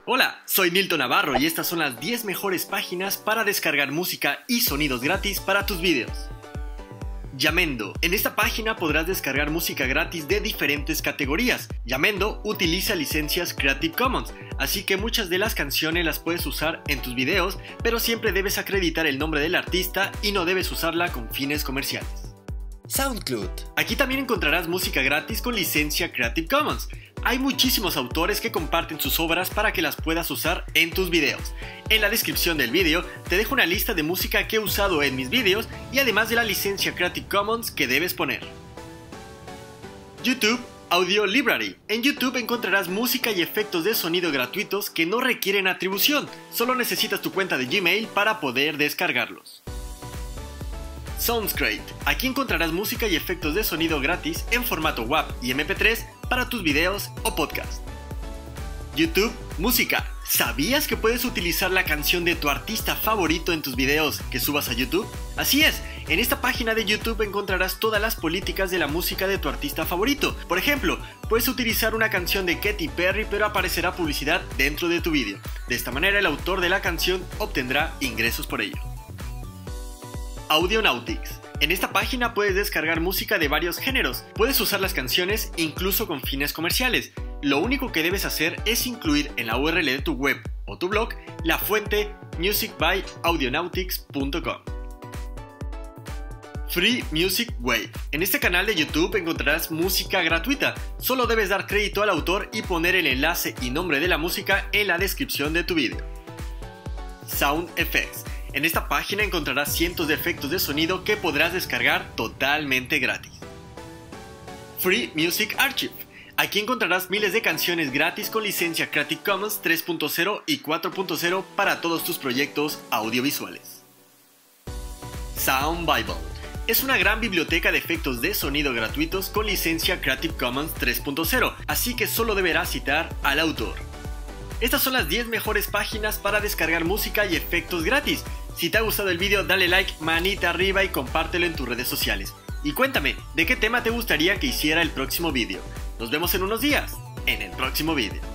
Hola, soy Nilton Navarro y estas son las 10 mejores páginas para descargar música y sonidos gratis para tus videos. Yamendo. En esta página podrás descargar música gratis de diferentes categorías. Yamendo utiliza licencias Creative Commons, así que muchas de las canciones las puedes usar en tus videos, pero siempre debes acreditar el nombre del artista y no debes usarla con fines comerciales. SoundCloud. Aquí también encontrarás música gratis con licencia Creative Commons. Hay muchísimos autores que comparten sus obras para que las puedas usar en tus videos. En la descripción del vídeo te dejo una lista de música que he usado en mis videos y además de la licencia Creative Commons que debes poner. YouTube Audio Library. En YouTube encontrarás música y efectos de sonido gratuitos que no requieren atribución, solo necesitas tu cuenta de Gmail para poder descargarlos. Soundscrape. Aquí encontrarás música y efectos de sonido gratis en formato WAV y MP3 para tus videos o podcast. YouTube Música. ¿Sabías que puedes utilizar la canción de tu artista favorito en tus videos que subas a YouTube? Así es, en esta página de YouTube encontrarás todas las políticas de la música de tu artista favorito. Por ejemplo, puedes utilizar una canción de Katy Perry pero aparecerá publicidad dentro de tu video. De esta manera el autor de la canción obtendrá ingresos por ello. Audionautics. En esta página puedes descargar música de varios géneros, puedes usar las canciones incluso con fines comerciales. Lo único que debes hacer es incluir en la URL de tu web o tu blog la fuente musicbyaudionautics.com. Free Music Wave. En este canal de YouTube encontrarás música gratuita, solo debes dar crédito al autor y poner el enlace y nombre de la música en la descripción de tu video. SoundFX. En esta página encontrarás cientos de efectos de sonido que podrás descargar totalmente gratis. Free Music Archive. Aquí encontrarás miles de canciones gratis con licencia Creative Commons 3.0 y 4.0 para todos tus proyectos audiovisuales. Sound Bible. Es una gran biblioteca de efectos de sonido gratuitos con licencia Creative Commons 3.0, así que solo deberás citar al autor. Estas son las 10 mejores páginas para descargar música y efectos gratis. Si te ha gustado el vídeo, dale like, manita arriba y compártelo en tus redes sociales. Y cuéntame, ¿de qué tema te gustaría que hiciera el próximo vídeo? Nos vemos en unos días, en el próximo vídeo.